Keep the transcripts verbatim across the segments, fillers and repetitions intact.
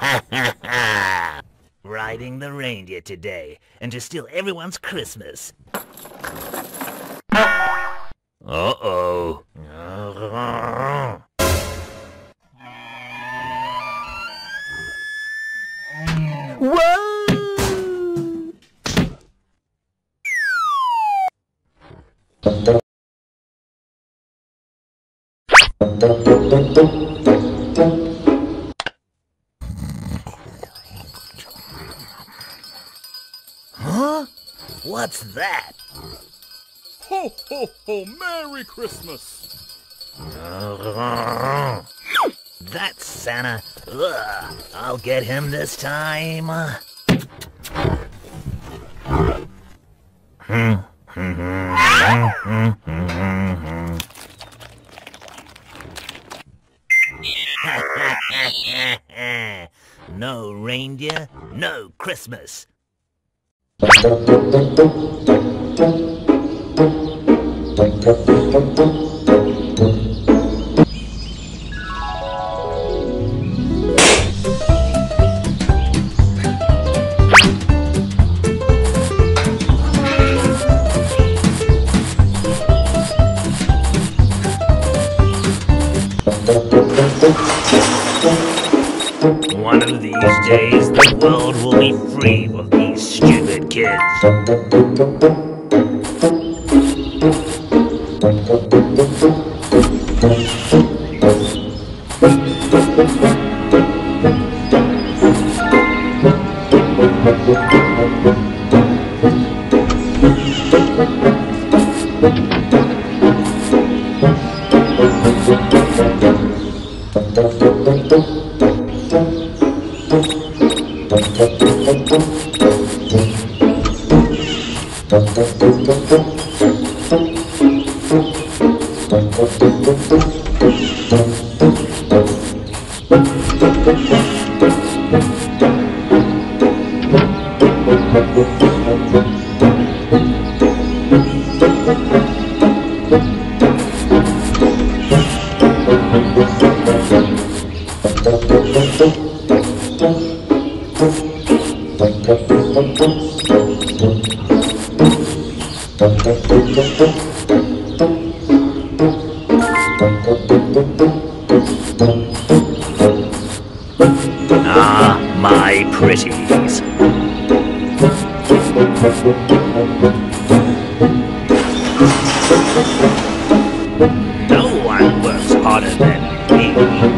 Riding the reindeer today, and to steal everyone's Christmas. Uh-oh. Whoa! Huh? What's that? Ho, ho, ho! Merry Christmas! That's Santa. Ugh, I'll get him this time. No reindeer, no Christmas. One of these days, the world will be free of these stupid kids. Ah, my pretties. No one works harder than me.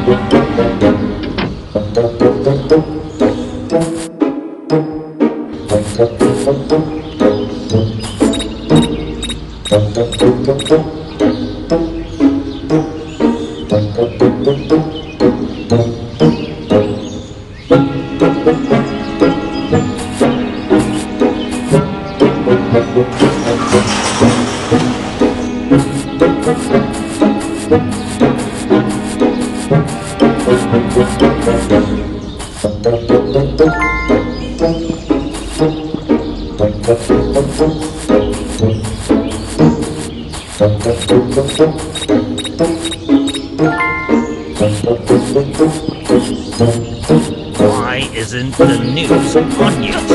Why isn't the news on yet?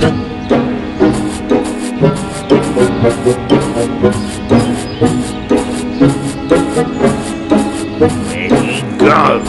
Where'd he go?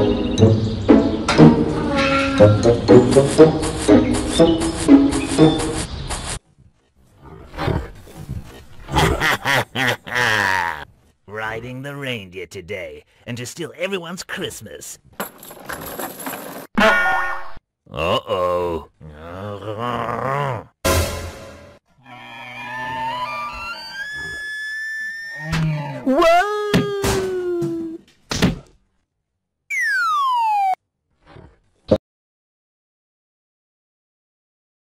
Riding the reindeer today, and to steal everyone's Christmas. Uh-oh. Whoa!